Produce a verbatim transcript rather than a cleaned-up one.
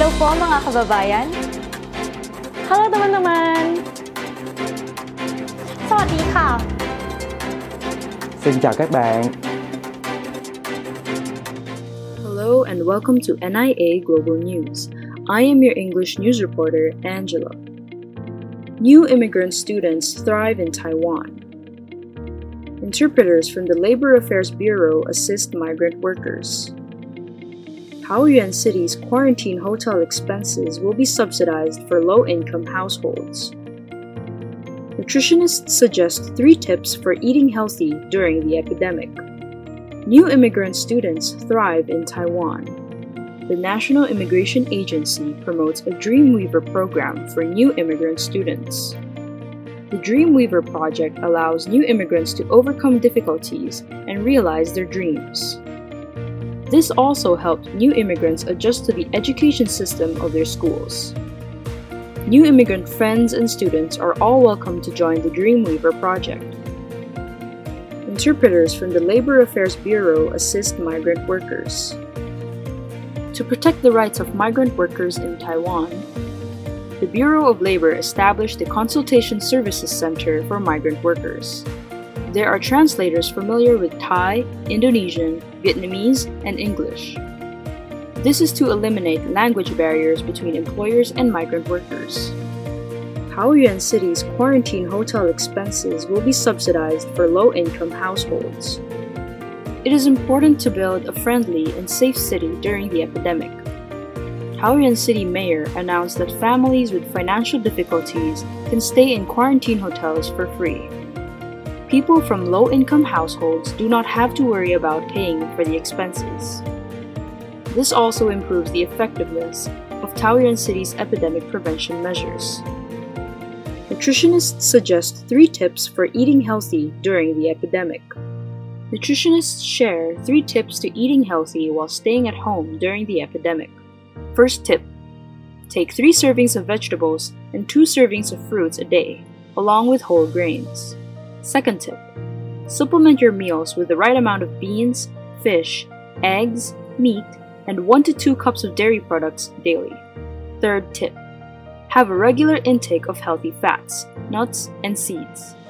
Hello po mga kababayan! Hello teman-teman! Sawadee-ka! Xin chào các bạn! Hello and welcome to N I A Global News. I am your English news reporter, Angela. New immigrant students thrive in Taiwan. Interpreters from the Labor Affairs Bureau assist migrant workers. Taoyuan City's quarantine hotel expenses will be subsidized for low-income households. Nutritionists suggest three tips for eating healthy during the epidemic. New immigrant students thrive in Taiwan. The National Immigration Agency promotes a Dreamweaver program for new immigrant students. The Dreamweaver project allows new immigrants to overcome difficulties and realize their dreams. This also helped new immigrants adjust to the education system of their schools. New immigrant friends and students are all welcome to join the Dreamweaver project. Interpreters from the Labor Affairs Bureau assist migrant workers. To protect the rights of migrant workers in Taiwan, the Bureau of Labor established the Consultation Services Center for migrant workers. There are translators familiar with Thai, Indonesian, Vietnamese, and English. This is to eliminate language barriers between employers and migrant workers. Taoyuan City's quarantine hotel expenses will be subsidized for low-income households. It is important to build a friendly and safe city during the epidemic. Taoyuan City Mayor announced that families with financial difficulties can stay in quarantine hotels for free. People from low-income households do not have to worry about paying for the expenses. This also improves the effectiveness of Taoyuan City's epidemic prevention measures. Nutritionists suggest three tips for eating healthy during the epidemic. Nutritionists share three tips to eating healthy while staying at home during the epidemic. First tip: take three servings of vegetables and two servings of fruits a day, along with whole grains. Second tip: supplement your meals with the right amount of beans, fish, eggs, meat, and one to two cups of dairy products daily. Third tip: have a regular intake of healthy fats, nuts, and seeds.